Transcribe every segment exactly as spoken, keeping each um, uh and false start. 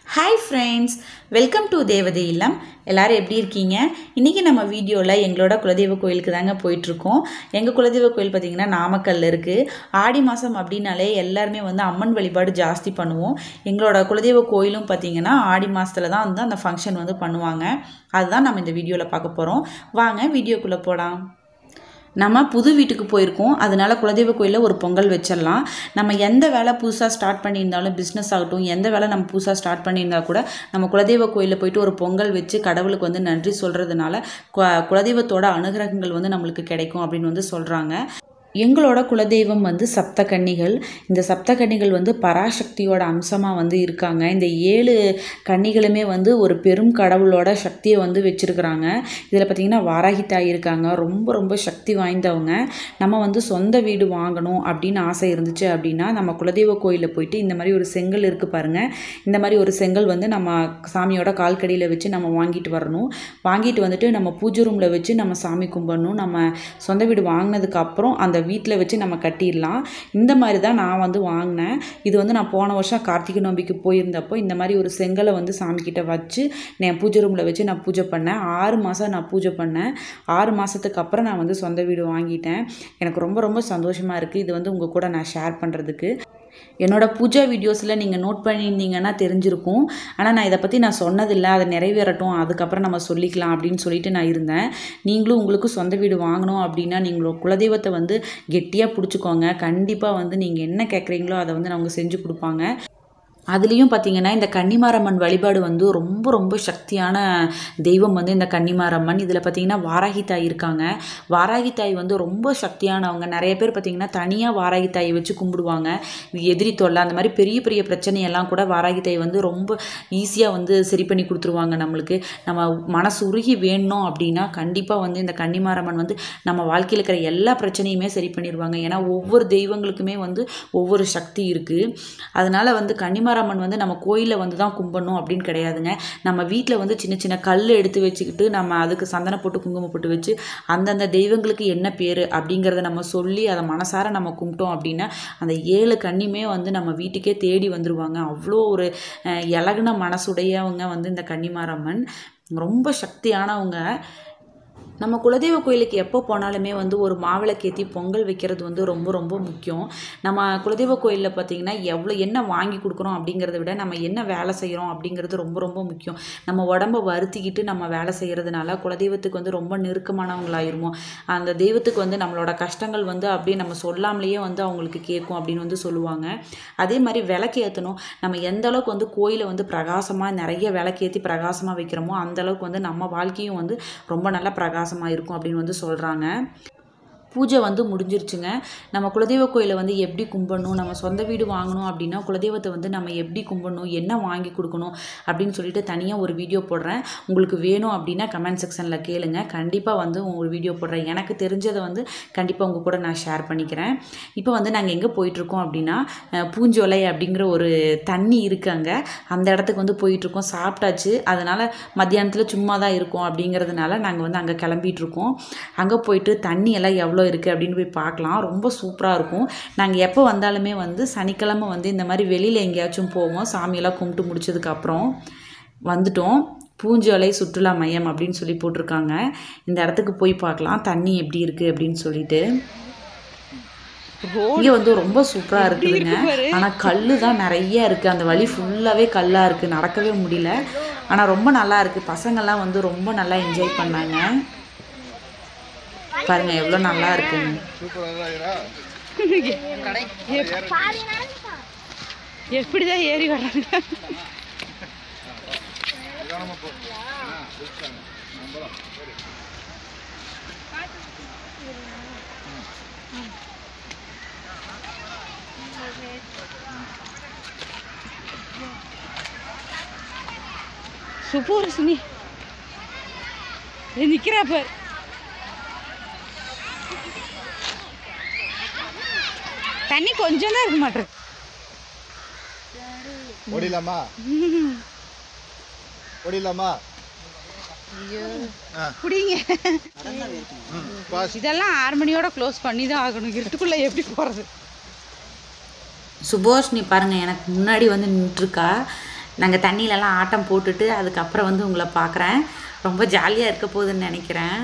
Hi friends, welcome to தேவதை இல்லம். எல்லாரும் எப்படி இருக்கீங்க? இன்னைக்கு நம்ம வீடியோல எங்களோட குலதெய்வ கோயிலுக்கு தாங்க போயிட்டு இருக்கோம். எங்க குலதெய்வ கோயில் பாத்தீங்கன்னா நாமக்கல்ல இருக்கு. ஆடி மாசம் அப்படினாலே எல்லாரும் வந்து அம்மன் வழிபாடு ஜாஸ்தி பண்ணுவோம். எங்களோட குலதெய்வ கோயிலும் பாத்தீங்கன்னா ஆடி மாசத்துல தான் வந்து அந்த ஃபங்க்ஷன் வந்து பண்ணுவாங்க. அதுதான் நம்ம இந்த வீடியோல பார்க்க போறோம். வாங்க வீடியோக்குள்ள போலாம். நம்ம புது வீட்டுக்கு போயிருக்கோம். அதனால குலதெய்வ கோயில்ல ஒரு பொங்கல் வச்சிரலாம். நம்ம எந்த வேலை புதுசா ஸ்டார்ட் பண்ணியிருந்தாலும் பிசினஸ் ஆகட்டும், எந்த வேலை நம்ம புதுசா ஸ்டார்ட் பண்ணியிருந்தா கூட நம்ம குலதெய்வ கோயில்ல போயிட்டு ஒரு பொங்கல் வச்சு கடவுளுக்கு வந்து நன்றி சொல்றதுனால குலதெய்வத்தோட அனுகிரகங்கள் வந்து நம்மளுக்கு கிடைக்கும் அப்படின்னு வந்து சொல்றாங்க. எங்களோட குலதெய்வம் வந்து சப்தகன்னிகள். இந்த சப்தகன்னிகள் வந்து பராசக்தியோட அம்சமாக வந்து இருக்காங்க. இந்த ஏழு கன்னிகளுமே வந்து ஒரு பெரும் கடவுளோட சக்தியை வந்து வச்சுருக்குறாங்க. இதில் பார்த்திங்கன்னா வாராகி தாய் இருக்காங்க. ரொம்ப ரொம்ப சக்தி வாய்ந்தவங்க. நம்ம வந்து சொந்த வீடு வாங்கணும் அப்படின்னு ஆசை இருந்துச்சு அப்படின்னா நம்ம குலதெய்வ கோயிலில் போயிட்டு இந்த மாதிரி ஒரு செங்கல் இருக்குது பாருங்கள். இந்த மாதிரி ஒரு செங்கல் வந்து நம்ம சாமியோட கால்கடியில் வச்சு நம்ம வாங்கிட்டு வரணும். வாங்கிட்டு வந்துட்டு நம்ம பூஜை ரூமில் வச்சு நம்ம சாமி கும்பிடணும். நம்ம சொந்த வீடு வாங்கினதுக்கப்புறம் அந்த வீட்டில் வச்சு நம்ம கட்டிடலாம். இந்த மாதிரி தான் நான் வந்து வாங்கினேன். இது வந்து நான் போன வருஷம் கார்த்திகை நோம்பிக்கு போயிருந்தப்போ இந்த மாதிரி ஒரு செங்கலை வந்து சாமிக்கிட்ட வச்சு நான் பூஜை ரூமில் வச்சு நான் பூஜை பண்ணேன். ஆறு மாதம் நான் பூஜை பண்ணேன். ஆறு மாதத்துக்கு அப்புறம் நான் வந்து சொந்த வீடு வாங்கிட்டேன். எனக்கு ரொம்ப ரொம்ப சந்தோஷமாக இருக்குது. இது வந்து உங்கள் கூட நான் ஷேர் பண்ணுறதுக்கு. என்னோட பூஜா வீடியோஸில் நீங்கள் நோட் பண்ணியிருந்தீங்கன்னா தெரிஞ்சிருக்கும். ஆனால் நான் இதை பற்றி நான் சொன்னதில்லை. அதை நிறைவேறட்டும், அதுக்கப்புறம் நம்ம சொல்லிக்கலாம் அப்படின்னு சொல்லிட்டு நான் இருந்தேன். நீங்களும் உங்களுக்கு சொந்த வீடு வாங்கணும் அப்படின்னா நீங்களோட குலதெய்வத்தை வந்து கெட்டியாக பிடிச்சிக்கோங்க. கண்டிப்பாக வந்து நீங்கள் என்ன கேட்குறீங்களோ அதை வந்து அவங்க செஞ்சு கொடுப்பாங்க. அதுலேயும் பார்த்திங்கன்னா இந்த கன்னிமாரம்மன் வழிபாடு வந்து ரொம்ப ரொம்ப சக்தியான தெய்வம் வந்து இந்த கன்னிமாரம்மன். இதில் பார்த்திங்கன்னா வாராகி தாய் இருக்காங்க. வாராகி தாய் வந்து ரொம்ப சக்தியானவங்க. நிறைய பேர் பார்த்திங்கன்னா தனியாக வாராகி தாயை வச்சு கும்பிடுவாங்க. எதிரி தொல்லை அந்த மாதிரி பெரிய பெரிய பிரச்சனையெல்லாம் கூட வாராகி தாய் வந்து ரொம்ப ஈஸியாக வந்து சரி பண்ணி கொடுத்துருவாங்க. நம்மளுக்கு நம்ம மனசு உருகி வேணும் அப்படின்னா கண்டிப்பாக வந்து இந்த கன்னிமாரம்மன் வந்து நம்ம வாழ்க்கையில் இருக்கிற எல்லா பிரச்சனையுமே சரி பண்ணிடுவாங்க. ஏன்னா ஒவ்வொரு தெய்வங்களுக்குமே வந்து ஒவ்வொரு சக்தி இருக்குது. அதனால் வந்து கன்னிமார அம்மன் வந்து நம்ம கோயிலில் வந்து தான் கும்பிடணும் அப்படின்னு கிடையாதுங்க. நம்ம வீட்டில் வந்து சின்ன சின்ன கல் எடுத்து வச்சுக்கிட்டு நம்ம அதுக்கு சந்தன போட்டு குங்குமம் போட்டு வச்சு அந்தந்த தெய்வங்களுக்கு என்ன பேர் அப்படிங்கிறத நம்ம சொல்லி அதை மனசார நம்ம கும்பிட்டோம் அப்படின்னா அந்த ஏழு கன்னியுமே வந்து நம்ம வீட்டுக்கே தேடி வந்துடுவாங்க. அவ்வளோ ஒரு இலகுன மனசுடையவங்க வந்து இந்த கன்னிமாரம்மன். ரொம்ப சக்தியானவங்க. நம்ம குலதெய்வ கோயிலுக்கு எப்போ போனாலுமே வந்து ஒரு மாவிளக்கேற்றி பொங்கல் வைக்கிறது வந்து ரொம்ப ரொம்ப முக்கியம். நம்ம குலதெய்வ கோயிலில் பார்த்திங்கன்னா எவ்வளோ என்ன வாங்கி கொடுக்குறோம் அப்படிங்கிறத விட நம்ம என்ன வேலை செய்கிறோம் அப்படிங்கிறது ரொம்ப ரொம்ப முக்கியம். நம்ம உடம்பை வருத்திக்கிட்டு நம்ம வேலை செய்கிறதுனால குலதெய்வத்துக்கு வந்து ரொம்ப நெருக்கமானவங்களாயிருமோ. அந்த தெய்வத்துக்கு வந்து நம்மளோட கஷ்டங்கள் வந்து அப்படியே நம்ம சொல்லாமலேயே வந்து அவங்களுக்கு கேட்கும் அப்படின்னு வந்து சொல்லுவாங்க. அதே மாதிரி விளக்கு ஏற்றணும். நம்ம எந்த அளவுக்கு வந்து கோயிலை வந்து பிரகாசமாக நிறைய விளக்கேற்றி பிரகாசமாக வைக்கிறோமோ அந்தளவுக்கு வந்து நம்ம வாழ்க்கையும் வந்து ரொம்ப நல்லா பிரகாசம் இருக்கும் அப்படின்னு வந்து சொல்றாங்க. பூஜை வந்து முடிஞ்சிருச்சுங்க. நம்ம குலதெய்வ கோயிலை வந்து எப்படி கும்பிடணும், நம்ம சொந்த வீடு வாங்கணும் அப்படின்னா குலதெய்வத்தை வந்து நம்ம எப்படி கும்பிடணும், என்ன வாங்கி கொடுக்கணும் அப்படின்னு சொல்லிட்டு தனியாக ஒரு வீடியோ போடுறேன். உங்களுக்கு வேணும் அப்படின்னா கமெண்ட் செக்ஷனில் கேளுங்க. கண்டிப்பாக வந்து ஒரு வீடியோ போடுறேன். எனக்கு தெரிஞ்சதை வந்து கண்டிப்பாக உங்கள் கூட நான் ஷேர் பண்ணிக்கிறேன். இப்போ வந்து நாங்கள் எங்கே போயிட்டுருக்கோம் அப்படின்னா பூஞ்சோலை அப்படிங்கிற ஒரு தண்ணி இருக்காங்க. அந்த இடத்துக்கு வந்து போயிட்டுருக்கோம். சாப்பிட்டாச்சு. அதனால் மத்தியானத்தில் சும்மா தான் இருக்கோம் அப்படிங்கிறதுனால நாங்கள் வந்து அங்கே கிளம்பிகிட்ருக்கோம். அங்கே போயிட்டு தண்ணி எல்லாம் எவ்வளோ இருக்குது அப்படின்னு போய் பார்க்கலாம். ரொம்ப சூப்பராக இருக்கும். நாங்கள் எப்போ வந்தாலுமே வந்து சனிக்கிழமை வந்து இந்த மாதிரி வெளியில் எங்கேயாச்சும் போவோம். சாமியெல்லாம் கும்பிட்டு முடிச்சதுக்கப்புறம் வந்துட்டோம். பூஞ்சோலை சுற்றுலா மையம் அப்படின்னு சொல்லி போட்டிருக்காங்க. இந்த இடத்துக்கு போய் பார்க்கலாம் தண்ணி எப்படி இருக்குது அப்படின்னு சொல்லிட்டு. இங்கே வந்து ரொம்ப சூப்பராக இருக்குதுங்க. ஆனால் கல் தான் நிறைய இருக்குது. அந்த வழி ஃபுல்லாகவே கல்லாக இருக்குது. நடக்கவே முடியல. ஆனால் ரொம்ப நல்லா இருக்குது. பசங்கள்லாம் வந்து ரொம்ப நல்லா என்ஜாய் பண்ணாங்க. பாருங்க எவ்வளோ நல்லா இருக்குங்க. எப்படிதான் ஏறி வர்றாங்க. சூப்பர் சுனி நிக்கிறா பார். தண்ணி கொஞ்சம் தான் இருக்க மாட்டேன். ஓடிலாமா ஓடிலாமா ஐயோ குடிங்க. இதெல்லாம் ஆறு மணியோட க்ளோஸ் பண்ணி தான் ஆகணும். இருட்டுக்குள்ளே எப்படி போகிறது? சுபோஷினி பாருங்கள் எனக்கு முன்னாடி வந்து நின்றுருக்கா. நாங்கள் தண்ணியிலலாம் ஆட்டம் போட்டுட்டு அதுக்கப்புறம் வந்து உங்களை பார்க்குறேன். ரொம்ப ஜாலியாக இருக்க போகுதுன்னு நினைக்கிறேன்.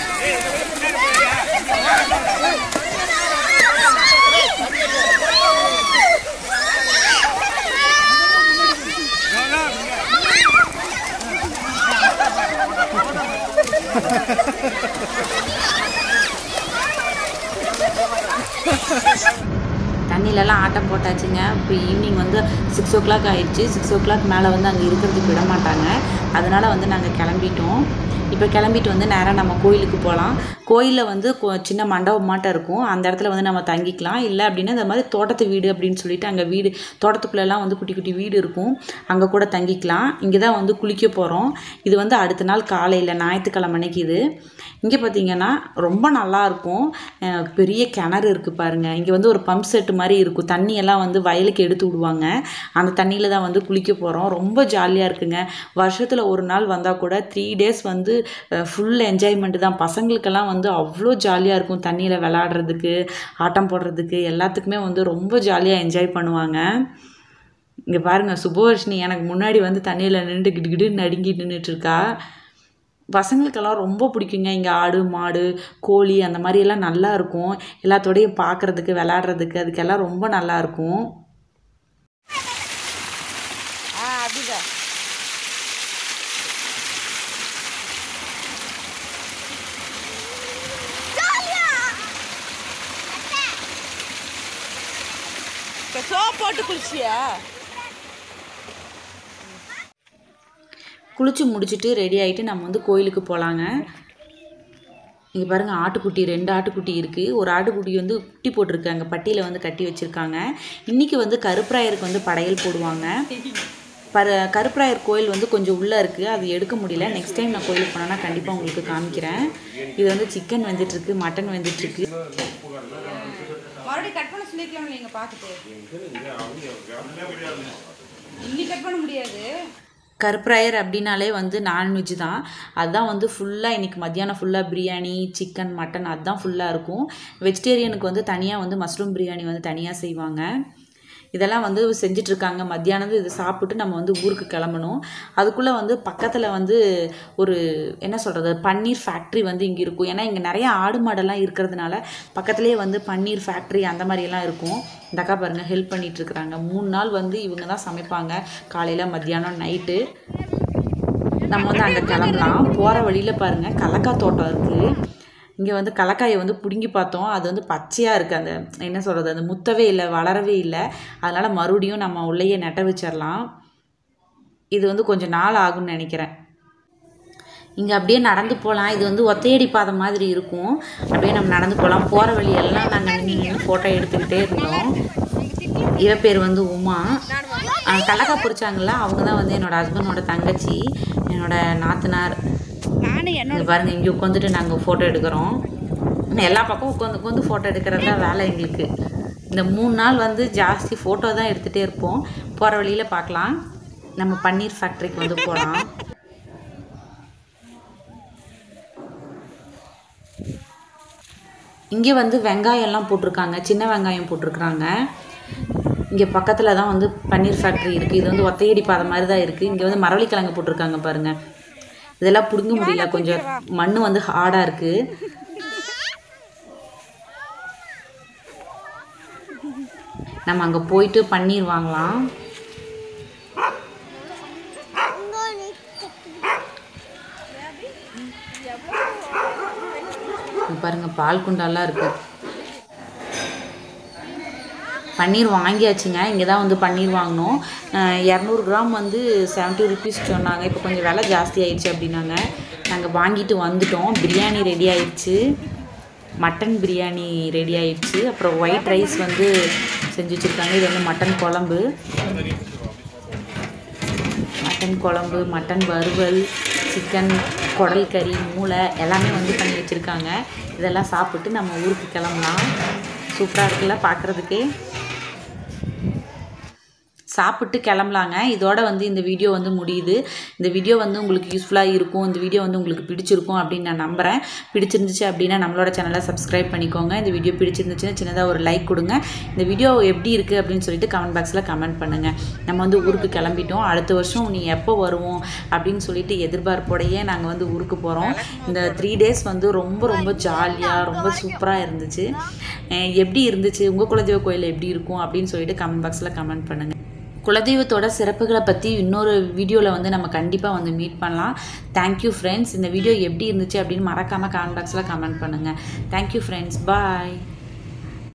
தண்ணியிலலாம் ஆட்டம் போட்டாச்சுங்க. இப்போ ஈவினிங் வந்து சிக்ஸ் ஓ கிளாக் ஆகிடுச்சு. சிக்ஸ் ஓ கிளாக் மேலே வந்து அங்கே இருக்கிறதுக்கு விட மாட்டாங்க. அதனால் வந்து நாங்கள் கிளம்பிட்டோம். இப்போ கிளம்பிட்டு வந்து நேராக நம்ம கோயிலுக்கு போகலாம். கோயிலில் வந்து சின்ன மண்டபம் மாட்டம் இருக்கும். அந்த இடத்துல வந்து நம்ம தங்கிக்கலாம். இல்லை அப்படின்னா இந்த மாதிரி தோட்டத்து வீடு அப்படின்னு சொல்லிட்டு அங்கே வீடு தோட்டத்துக்குள்ளெல்லாம் வந்து குட்டி குட்டி வீடு இருக்கும். அங்கே கூட தங்கிக்கலாம். இங்கே தான் வந்து குளிக்க போகிறோம். இது வந்து அடுத்த நாள் காலையில் ஞாயிற்றுக்கிழமை அன்னைக்கு. இது இங்கே பார்த்தீங்கன்னா ரொம்ப நல்லாயிருக்கும். பெரிய கிணறு இருக்குது பாருங்கள். இங்கே வந்து ஒரு பம்ப் செட்டு மாதிரி இருக்கும். தண்ணியெல்லாம் வந்து வயலுக்கு எடுத்து விடுவாங்க. அந்த தண்ணியில் தான் வந்து குளிக்க போகிறோம். ரொம்ப ஜாலியாக இருக்குங்க. வருஷத்தில் ஒரு நாள் வந்தால் கூட த்ரீ டேஸ் வந்து ஃபுல் என்ஜாய்மெண்ட்டு தான். பசங்களுக்கெல்லாம் வந்து அவ்வளோ ஜாலியாக இருக்கும். தண்ணியில் விளையாடுறதுக்கு, ஆட்டம் போடுறதுக்கு எல்லாத்துக்குமே வந்து ரொம்ப ஜாலியாக என்ஜாய் பண்ணுவாங்க. இங்கே பாருங்கள், சுபவர்ஷினி எனக்கு முன்னாடி வந்து தண்ணியில் நின்று கிடு கிடு நடுங்கி நின்றுட்டுருக்கா. பசங்களுக்கெல்லாம் ரொம்ப பிடிக்குங்க. இங்கே ஆடு மாடு கோழி அந்த மாதிரியெல்லாம் நல்லா இருக்கும். எல்லாத்தோடையும் பார்க்குறதுக்கு விளையாடுறதுக்கு அதுக்கெல்லாம் ரொம்ப நல்லாயிருக்கும். போட்டு குளிச்சியா? குளிச்சு முடிச்சுட்டு ரெடி ஆகிட்டு நம்ம வந்து கோயிலுக்கு போகலாங்க. இங்கே பாருங்கள், ஆட்டுக்குட்டி ரெண்டு ஆட்டுக்குட்டி இருக்குது. ஒரு ஆட்டுக்குட்டி வந்து குட்டி போட்டிருக்கு. அங்கே பட்டியில் வந்து கட்டி வச்சுருக்காங்க. இன்றைக்கி வந்து கருப்பராயருக்கு வந்து படையல் போடுவாங்க. பர கருப்பராயர் கோயில் வந்து கொஞ்சம் உள்ளே இருக்குது. அது எடுக்க முடியல. நெக்ஸ்ட் டைம் நான் கோயிலுக்கு போனேன்னா கண்டிப்பாக உங்களுக்கு காமிக்கிறேன். இது வந்து சிக்கன் வெந்துட்டுருக்கு, மட்டன் வெந்துட்டுருக்கு. மறுபடியும் கட் பண்ண சொல்லிக்கலாம். நீங்கள் பார்த்துட்டு இன்னி கட் பண்ண முடியாது. கருப்பராயர் அப்படின்னாலே வந்து நான்வெஜ் தான். அதுதான் வந்து ஃபுல்லாக இன்றைக்கி மத்தியானம் ஃபுல்லாக பிரியாணி சிக்கன் மட்டன் அதுதான் ஃபுல்லாக இருக்கும். வெஜிடேரியனுக்கு வந்து தனியாக வந்து மஷ்ரூம் பிரியாணி வந்து தனியாக செய்வாங்க. இதெல்லாம் வந்து செஞ்சிட்ருக்காங்க. மத்தியானது இது சாப்பிட்டு நம்ம வந்து ஊருக்கு கிளம்பணும். அதுக்குள்ளே வந்து பக்கத்தில் வந்து ஒரு என்ன சொல்கிறது பன்னீர் ஃபேக்ட்ரி வந்து இங்கே இருக்கும். ஏன்னா இங்கே நிறைய ஆடு மாடெல்லாம் இருக்கிறதுனால பக்கத்துலேயே வந்து பன்னீர் ஃபேக்ட்ரி அந்த மாதிரியெல்லாம் இருக்கும். இந்த அக்கா பாருங்கள் ஹெல்ப் பண்ணிகிட்ருக்குறாங்க. மூணு நாள் வந்து இவங்க தான் சமைப்பாங்க. காலையில் மத்தியானம் நைட்டு. நம்ம வந்து அங்கே கிளம்பலாம். போகிற வழியில் பாருங்கள் கலக்காய் தோட்டம் இருக்குது. இங்கே வந்து கலக்காயை வந்து பிடுங்கி பார்த்தோம். அது வந்து பச்சையாக இருக்குது. அந்த என்ன சொல்கிறது அந்த முத்தவே இல்லை, வளரவே இல்லை. அதனால் மறுபடியும் நம்ம உள்ளேயே நட்ட வச்சிடலாம். இது வந்து கொஞ்சம் நாள் ஆகும்னு நினைக்கிறேன். இங்கே அப்படியே நடந்து போகலாம். இது வந்து ஒத்தையடி பாதை மாதிரி இருக்கும். அப்படியே நம்ம நடந்து போகலாம். போகிற வழியெல்லாம் நாங்கள் நின்று ஃபோட்டோ எடுத்துக்கிட்டே இருந்தோம். இவ பேர் வந்து உமா. கலக்காய் பொரிச்சாங்கள்ல அவங்க தான் வந்து என்னோடய ஹஸ்பண்டோட தங்கச்சி, என்னோடய நாத்தனார். இது பாருங்கள், இங்கே உட்காந்துட்டு நாங்கள் ஃபோட்டோ எடுக்கிறோம். எல்லா பக்கம் உட்காந்து உட்காந்து ஃபோட்டோ எடுக்கிறது தான் வேலை எங்களுக்கு. இந்த மூணு நாள் வந்து ஜாஸ்தி ஃபோட்டோ தான் எடுத்துகிட்டே இருப்போம். போகிற வழியில் பார்க்கலாம். நம்ம பன்னீர் ஃபேக்ட்ரிக்கு வந்து போகலாம். இங்கே வந்து வெங்காயம்லாம் போட்டிருக்காங்க. சின்ன வெங்காயம் போட்டிருக்குறாங்க. இங்கே பக்கத்தில் தான் வந்து பன்னீர் ஃபேக்ட்ரி இருக்குது. இது வந்து ஒத்தையடி பாதை மாதிரி தான் இருக்குது. இங்கே வந்து மரவள்ளிக்கிழங்கு போட்டிருக்காங்க பாருங்கள். இதெல்லாம் பிடுங்க முடியல, கொஞ்சம் மண் வந்து ஹார்டாக இருக்குது. நம்ம அங்கே போயிட்டு பன்னீர் வாங்கலாம். பாருங்கள் பால் குண்டாலாம் இருக்குது. பன்னீர் வாங்கியாச்சுங்க. இங்கே தான் வந்து பன்னீர் வாங்கினோம். இரநூறு கிராம் வந்து செவன்ட்டி ருபீஸ் சொன்னாங்க. இப்போ கொஞ்சம் விலை ஜாஸ்தி ஆயிடுச்சு அப்படின்னாங்க. நாங்கள் வாங்கிட்டு வந்துட்டோம். பிரியாணி ரெடி ஆயிடுச்சு. மட்டன் பிரியாணி ரெடி ஆயிடுச்சு. அப்புறம் ஒயிட் ரைஸ் வந்து செஞ்சு வச்சுருக்காங்க. இது வந்து மட்டன் குழம்பு மட்டன் குழம்பு மட்டன் வறுவல், சிக்கன் குடல் கறி, மூளை எல்லாமே வந்து பண்ணி வச்சுருக்காங்க. இதெல்லாம் சாப்பிட்டு நம்ம ஊருக்கு கிளம்பலாம். சூப்பராக இருக்குல்ல பார்க்குறதுக்கே. சாப்பிட்டு கிளம்பலாங்க. இதோட வந்து இந்த வீடியோ வந்து முடியுது. இந்த வீடியோ வந்து உங்களுக்கு யூஸ்ஃபுல்லாக இருக்கும், இந்த வீடியோ வந்து உங்களுக்கு பிடிச்சிருக்கும் அப்படின்னு நான் நம்புகிறேன். பிடிச்சிருந்துச்சு அப்படின்னா நம்மளோட சேனலை சப்ஸ்கிரைப் பண்ணிக்கோங்க. இந்த வீடியோ பிடிச்சிருந்துச்சுன்னா சின்னதாக ஒரு லைக் கொடுங்க. இந்த வீடியோ எப்படி இருக்குது அப்படின்னு சொல்லிட்டு கமெண்ட் பாக்ஸில் கமெண்ட் பண்ணுங்கள். நம்ம வந்து ஊருக்கு கிளம்பிட்டோம். அடுத்த வருஷம் நீ எப்போ வருவோம் அப்படின்னு சொல்லிட்டு எதிர்பார்ப்போடையே நாங்கள் வந்து ஊருக்கு போகிறோம். இந்த த்ரீ டேஸ் வந்து ரொம்ப ரொம்ப ஜாலியாக ரொம்ப சூப்பராக இருந்துச்சு. எப்படி இருந்துச்சு, உங்கள் குலதெய்வ கோயில் எப்படி இருக்கும் அப்படின்னு சொல்லிட்டு கமெண்ட் பாக்ஸில் கமெண்ட் பண்ணுங்கள். குலதெய்வத்தோட சிறப்புகளை பற்றி இன்னொரு வீடியோவில் வந்து நம்ம கண்டிப்பாக வந்து மீட் பண்ணலாம். Thank you friends. இந்த வீடியோ எப்படி இருந்துச்சு அப்படின்னு மறக்காமல் கமெண்ட் பாக்ஸில் கமெண்ட் பண்ணுங்கள். Thank you friends. பாய்.